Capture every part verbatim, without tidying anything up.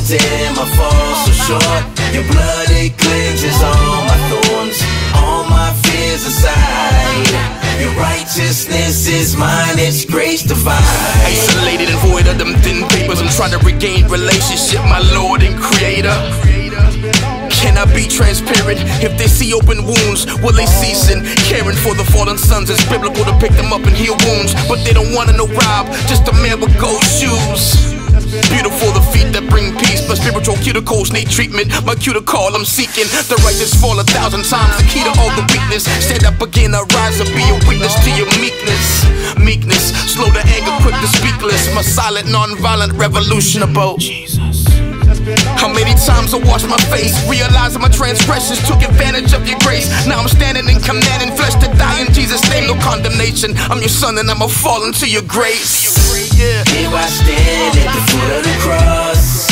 condemn, I fall so short. Your blood, it cleanses all my thorns, all my fears aside. Your righteousness is mine, it's grace divine. Isolated and void of them thin papers, I'm trying to regain relationship, my Lord and Creator. Can I be transparent? If they see open wounds, will they cease in caring for the fallen sons? It's biblical to pick them up and heal wounds, but they don't wanna know Rob, just a man with gold shoes. Beautiful the feet that bring peace, but spiritual cuticles need treatment. My cuticle I'm seeking, the righteous fall a thousand times, the key to all the weakness. Stand up again, arise and be a witness to your meekness. Meekness, slow to anger, quick to speak less. My silent, non-violent revolution about Jesus. How many times I washed my face, realizing my transgressions took advantage of your grace. Now I'm standing and commanding flesh to die in Jesus' name. No condemnation, I'm your son and I'ma fall into your grace. Yeah. Here I stand at the foot of the cross,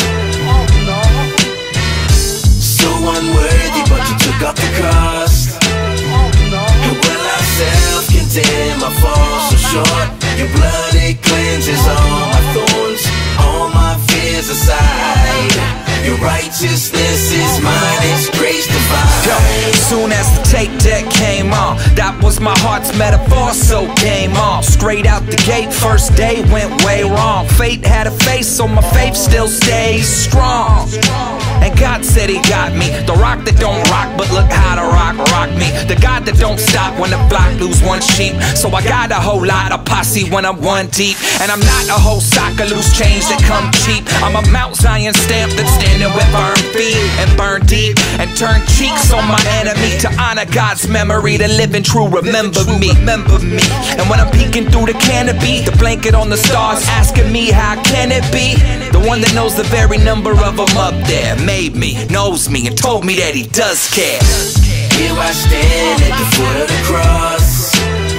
so unworthy, but you took up the cost. And will I self-condemn, I fall so short. Your blood, it cleanses all my thorns, all my fears aside. Your righteousness is mine, it's grace divine. Yo, soon as the tape deck came on, that was my heart's metaphor, so game on. Straight out the gate, first day went way wrong. Fate had a face, so my faith still stays strong. And God said he got me, the rock that don't rock, but look how the rock rock me. The God that don't stop when the flock lose one sheep. So I got a whole lot of posse when I'm one deep. And I'm not a whole sock of loose change that come cheap. I'm a Mount Zion stamp that's standing with firm feet and burn deep and turn cheeks on my enemy to honor God's memory. The living true remember me, remember me. And when I'm peeking through the canopy, the blanket on the stars asking me how can it be? The one that knows the very number of them up there made me, knows me, and told me that he does care. Here I stand at the foot of the cross,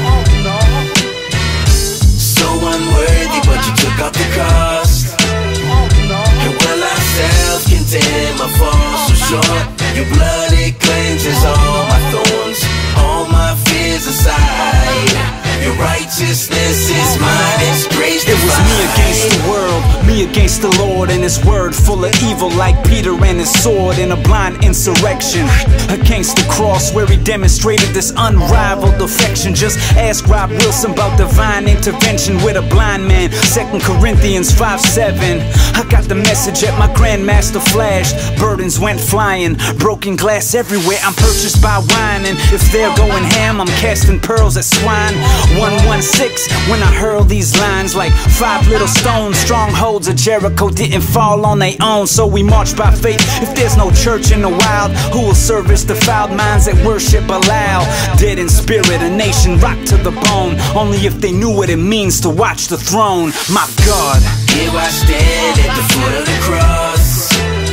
so unworthy, but you took up the cost. And will I self-condemn, I fall so short. Your blood, it cleanses all my thorns, all my fears aside. Your righteousness is mine, it's grace divine. It was me against the world, me against the Lord and his word, full of evil like Peter and his sword in a blind insurrection against the cross where he demonstrated this unrivaled affection. Just ask Rob Wilson about divine intervention with a blind man. Second Corinthians five seven. I got the message at my Grandmaster Flash. Burdens went flying, broken glass everywhere. I'm purchased by wine, and if they're going ham, I'm casting pearls at swine. one one six when I hurl these lines like five little stones. Strongholds of Jericho didn't fall on their own, so we march by faith. If there's no church in the wild, who will service the defiled minds that worship aloud? Dead in spirit, a nation rocked to the bone, only if they knew what it means to watch the throne. My God, here I stand at the foot of the cross,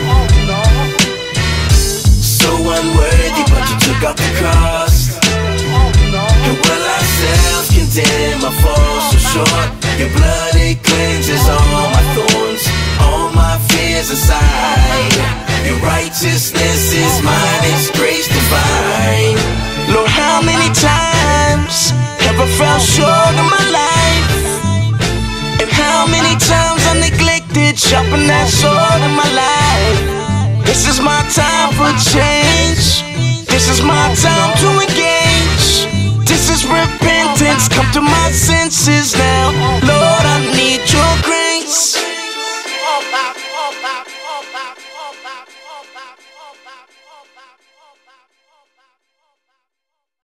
so unworthy, but you took up the cost. And will I self-condemn, I fall so short. Your blood, it cleanses all my thorns, all my fears aside. Your righteousness is mine, it's grace divine. Lord, how many times have I fell short of my life? And how many times I neglected sharpen that sword in my life? This is my time for change. This is my time to engage. This is repentance, come to my senses.